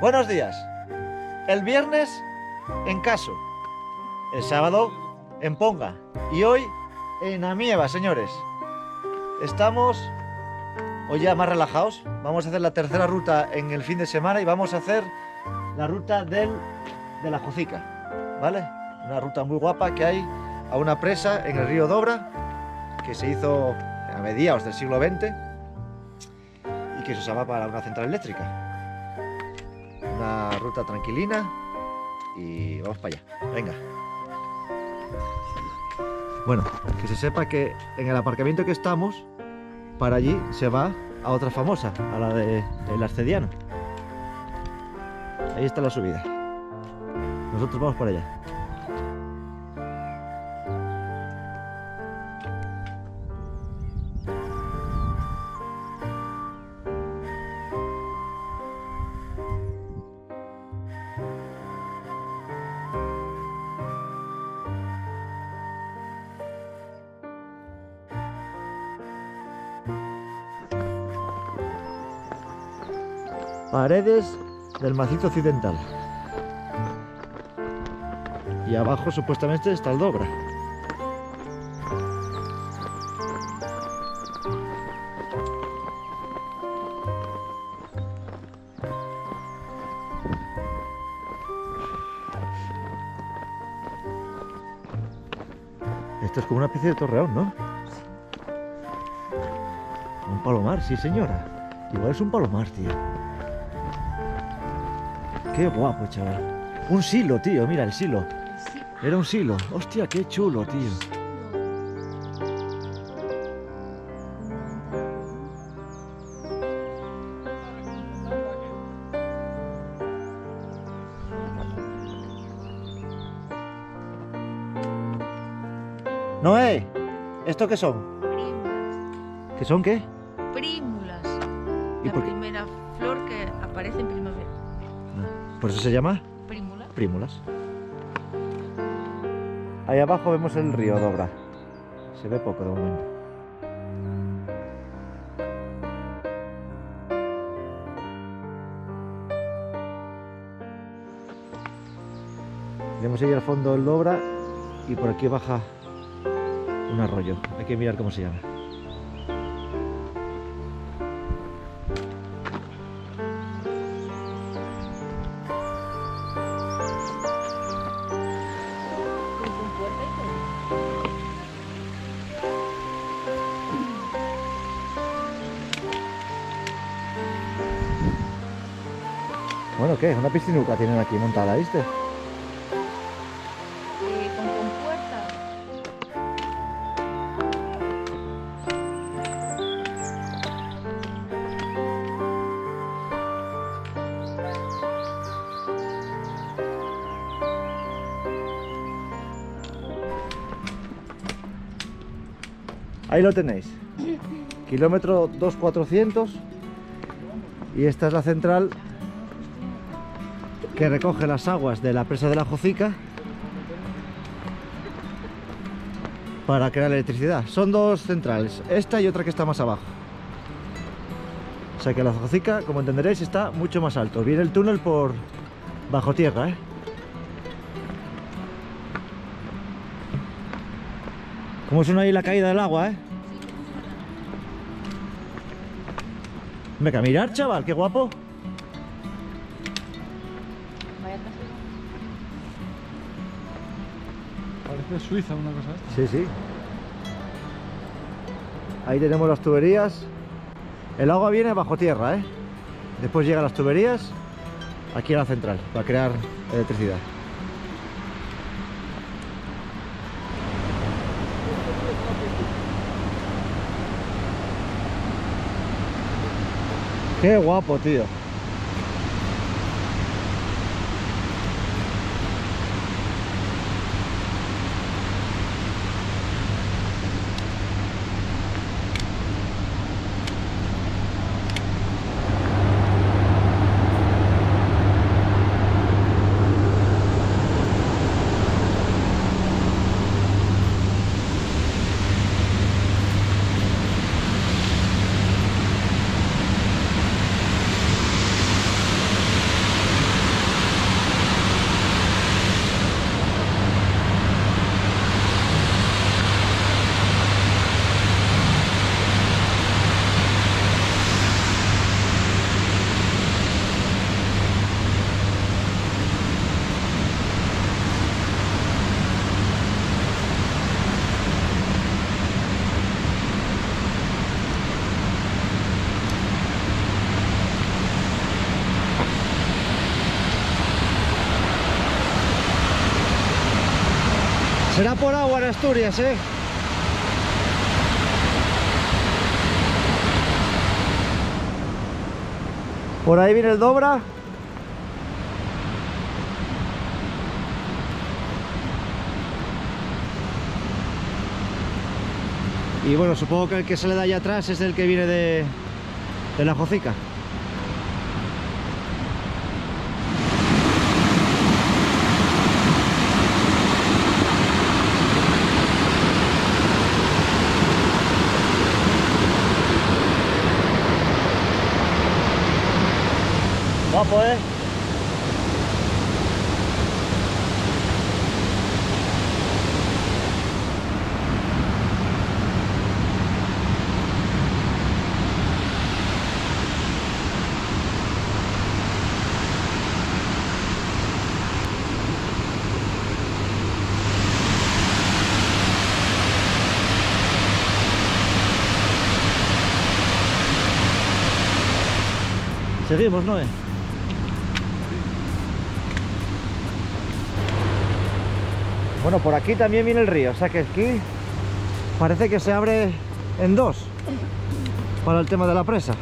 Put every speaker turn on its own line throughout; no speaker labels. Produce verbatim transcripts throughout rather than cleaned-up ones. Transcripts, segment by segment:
Buenos días. El viernes en Caso, el sábado en Ponga y hoy en Amieva, señores. Estamos hoy ya más relajados. Vamos a hacer la tercera ruta en el fin de semana y vamos a hacer la ruta del, de la Jocica, ¿vale? Una ruta muy guapa que hay a una presa en el río Dobra que se hizo a mediados del siglo veinte y que se usaba para una central eléctrica. Una ruta tranquilina y vamos para allá. Venga. Bueno, que se sepa que en el aparcamiento que estamos, para allí se va a otra famosa, a la de El Arcediano. Ahí está la subida. Nosotros vamos para allá. Paredes del macizo occidental. Y abajo supuestamente está el Dobra. Esto es como una especie de torreón, ¿no? Un palomar, sí señora. Igual es un palomar, tío. Qué guapo, chaval. Un silo, tío, mira el silo. Era un silo. Hostia, qué chulo, tío. Noé, ¿esto qué son?
Prímulas.
¿Qué son qué?
Prímulas.
¿Y
La
por qué?
primera flor que aparece en primavera.
¿Por eso se llama?
Prímula.
Prímulas. Ahí abajo vemos el río Dobra. Se ve poco de momento. Tenemos ahí al fondo el Dobra y por aquí baja un arroyo. Hay que mirar cómo se llama. Bueno, ¿qué? Una piscinuca tienen aquí montada, ¿viste?
Eh, con compuerta.
Ahí lo tenéis. Kilómetro dos mil cuatrocientos. Y esta es la central que recoge las aguas de la presa de la Jocica para crear electricidad. Son dos centrales, esta y otra que está más abajo. O sea que la Jocica, como entenderéis, está mucho más alto. Viene el túnel por bajo tierra, ¿eh? ¿Cómo suena ahí la caída del agua, eh? Venga, a mirar, chaval, qué guapo.
Parece Suiza una cosa esta.
Sí, sí. Ahí tenemos las tuberías. El agua viene bajo tierra, ¿eh? Después llegan las tuberías aquí a la central para crear electricidad. Qué guapo, tío. Será por agua en Asturias, ¿eh? Por ahí viene el Dobra. Y bueno, supongo que el que se le da allá atrás es el que viene de, de la Jocica. Guapo, ¿eh? Seguimos, ¿no? Bueno, por aquí también viene el río, o sea que aquí parece que se abre en dos para el tema de la presa.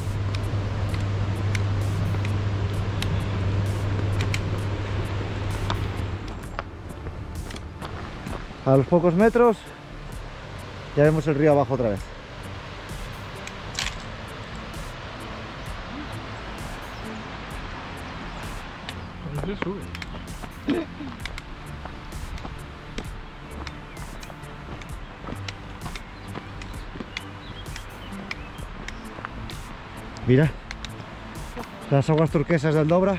A los pocos metros ya vemos el río abajo otra vez.
Parece que sube.
Mira, las aguas turquesas del Dobra.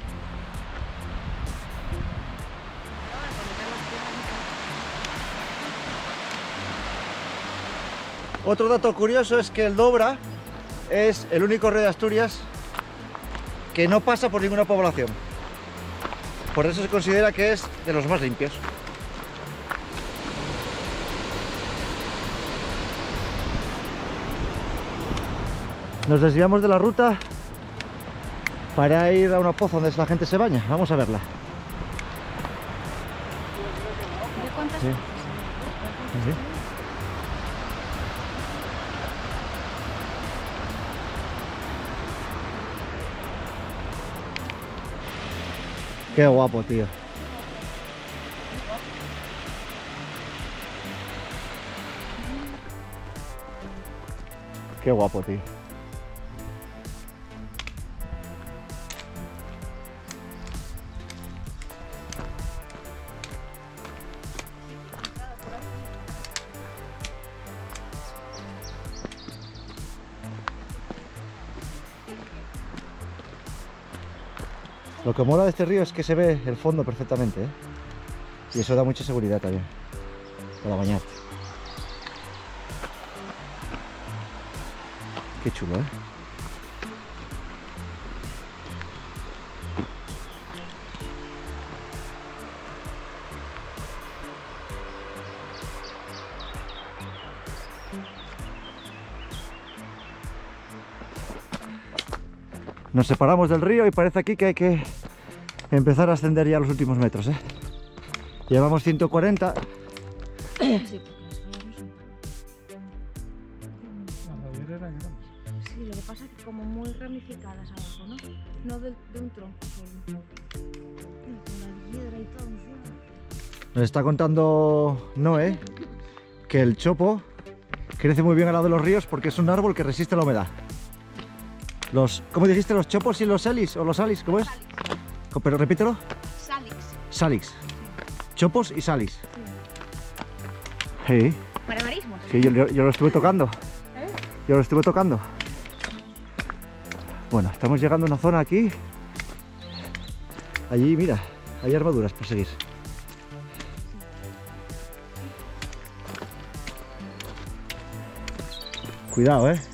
Otro dato curioso es que el Dobra es el único río de Asturias que no pasa por ninguna población. Por eso se considera que es de los más limpios. Nos desviamos de la ruta para ir a una poza donde la gente se baña. Vamos a verla.
¿De cuántas?
Sí. Sí. Qué guapo, tío. Qué guapo, tío. Lo que mola de este río es que se ve el fondo perfectamente, ¿eh? Y eso da mucha seguridad también para bañarte. Qué chulo, ¿eh? Nos separamos del río y parece aquí que hay que empezar a ascender ya los últimos metros, ¿eh? Llevamos ciento cuarenta.
Sí,
Las ladderas eran grandes.
sí, lo que pasa es que como muy ramificadas abajo, ¿no? No de, de un tronco solo. Con la piedra y todo encima.
Nos está contando Noé que el chopo crece muy bien al lado de los ríos porque es un árbol que resiste la humedad. Los, ¿cómo dijiste? ¿Los chopos y los salis? ¿O los salis? ¿Cómo es? Pero repítelo.
Salix.
Salix. Chopos y salis. Sí.
Para marismos.
Sí, yo, yo- yo lo estuve tocando.
¿Eh?
Yo lo estuve tocando. Bueno, estamos llegando a una zona aquí. Allí, mira, hay armaduras por seguir. Cuidado, eh.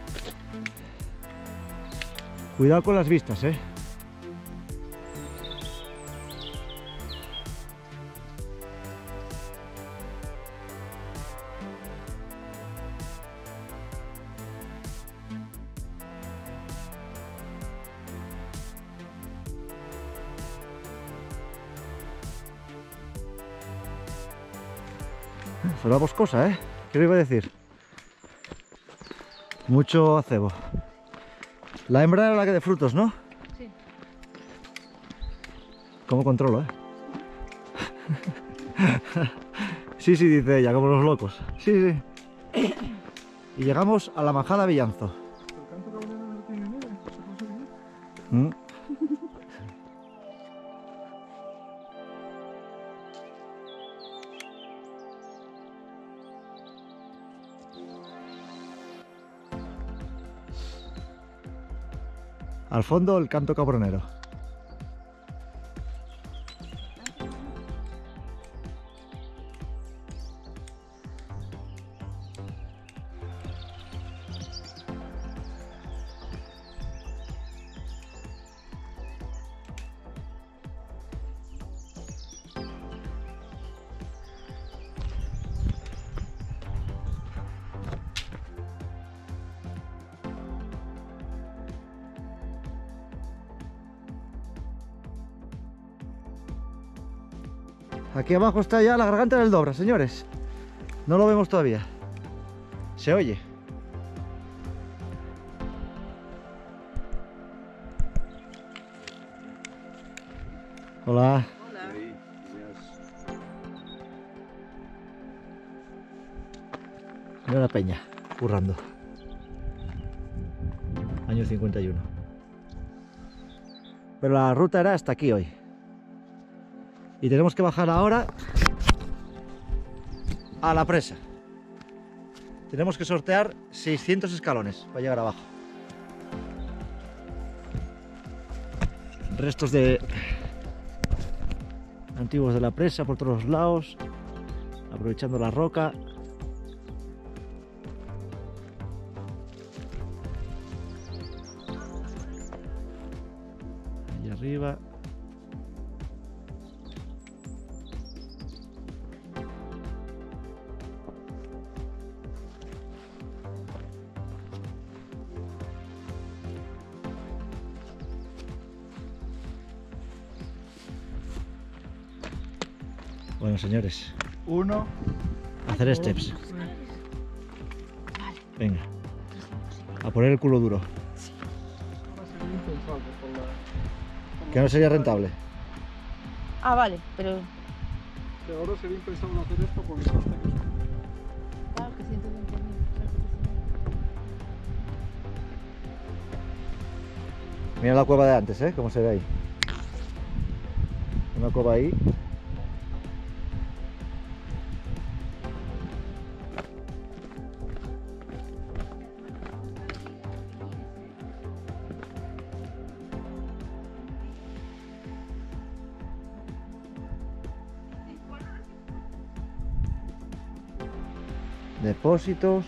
Cuidado con las vistas, eh. Suena boscosa, ¿eh? ¿Qué le iba a decir? Mucho acebo. La hembra era la que de frutos, ¿no?
Sí.
¿Cómo controlo, eh? Sí, sí, dice ella, como los locos. Sí, sí. Y llegamos a la majada Villanzo.
El canto cabronero no tiene nieve. ¿Se puede subir?
¿Mm? Al fondo el canto cabronero. Aquí abajo está ya la garganta del Dobra, señores. No lo vemos todavía. Se oye. Hola.
Hola.
Señora Peña, currando. Año cincuenta y uno. Pero la ruta era hasta aquí hoy. Y tenemos que bajar ahora a la presa. Tenemos que sortear seiscientos escalones para llegar abajo. Restos de antiguos de la presa por todos los lados, aprovechando la roca. Allí arriba. Bueno, señores,
Uno.
hacer
dos,
steps.
tres.
Vale.
Venga, a poner el culo duro.
Ahora sería impensable por la... por
Que
la-
no sería rentable.
Ah, vale, pero...
Que ahora sería impensable hacer esto porque hasta que sube.
Claro que ciento veinte mil.
Mira la cueva de antes, ¿eh? Cómo se ve ahí. Una cueva ahí. Depósitos.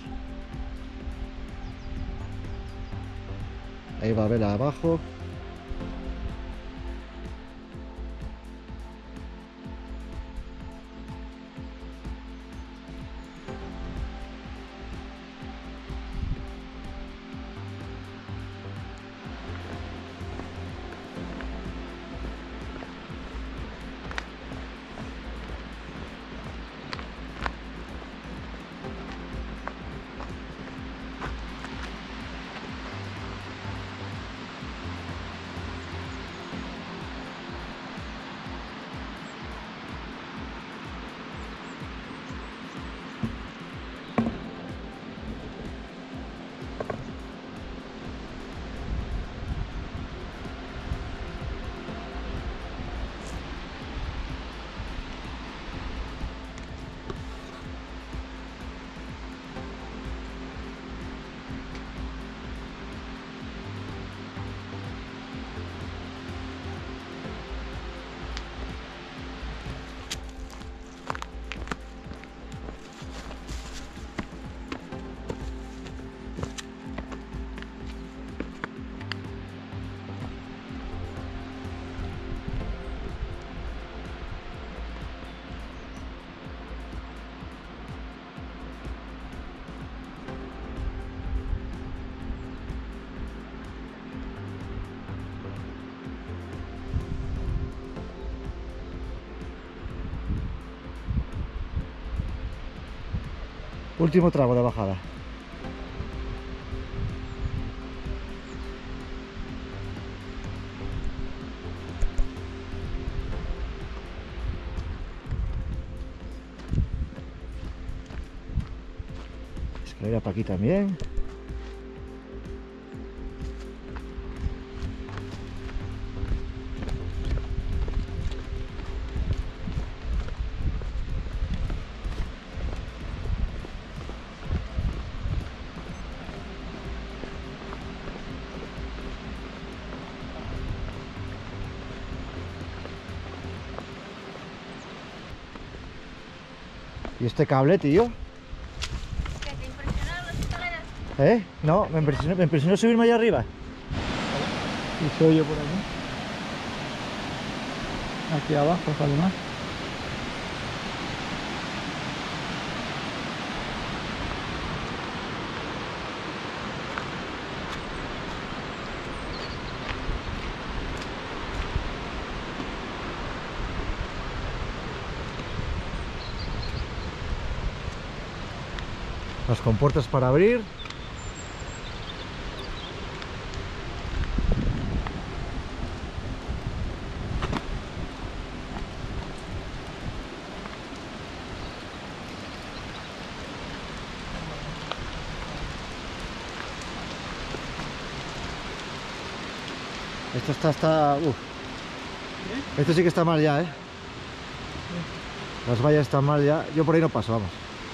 Ahí va a ver abajo. Último tramo de bajada. Escalera para aquí también. ¿Y este cable, tío?
¿Qué te impresionaron las escaleras?
¿Eh? No, me impresionó, me impresionó subirme allá arriba.
Y se oye por aquí. Aquí abajo, además.
Las compuertas para abrir. Esto está hasta... Uf. Esto sí que está mal ya, ¿eh? Las vallas están mal ya. Yo por ahí no paso, vamos.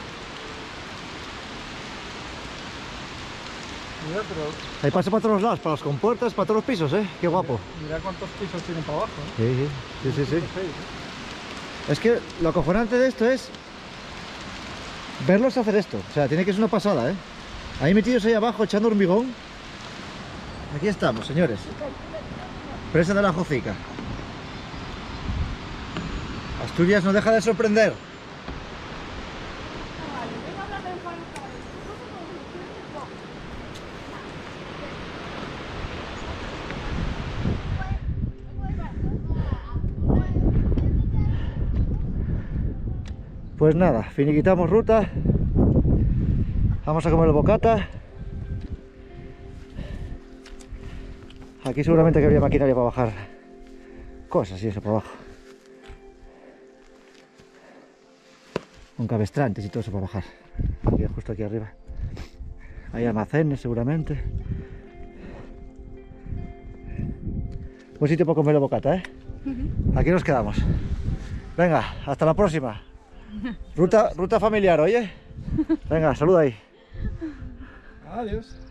Mira, pero
Hay paso para todos los lados, para las compuertas, para todos los pisos, ¿eh? Qué guapo.
mira cuántos pisos tienen para abajo, ¿eh?
Sí, sí, sí, sí, sí.
Seis, ¿eh?
Es que lo acojonante de esto es verlos hacer esto. O sea, tiene que ser una pasada, ¿eh? Ahí metidos ahí abajo echando hormigón. Aquí estamos, señores. Presa de la Jocica. Asturias no deja de sorprender. Pues nada, finiquitamos ruta. Vamos a comer el bocata. Aquí seguramente que habría maquinaria para bajar cosas y eso para abajo. Con cabestrantes y todo eso para bajar. Aquí, justo aquí arriba. Hay almacenes seguramente. Buen sitio para comer el bocata, ¿eh? Aquí nos quedamos. Venga, hasta la próxima. Ruta, ruta familiar, oye. Venga, saluda ahí.
Adiós.